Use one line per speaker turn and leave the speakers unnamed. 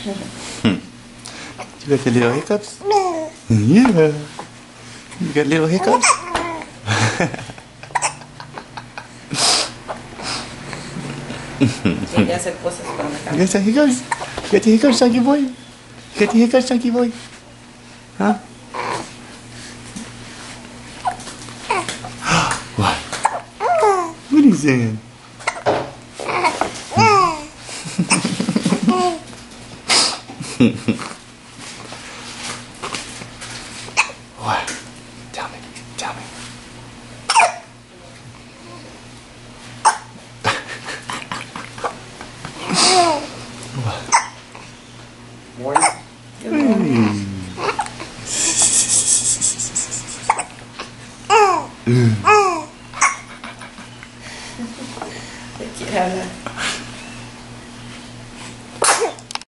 You got the little hiccups? Yeah. You got little hiccups?
Quería hacer cosas para la
You got the hiccups? You got the hiccups, chunky boy? You got the hiccups, chunky boy? Huh? What? What are you saying? What? Tell me. Tell me.
More? Good morning.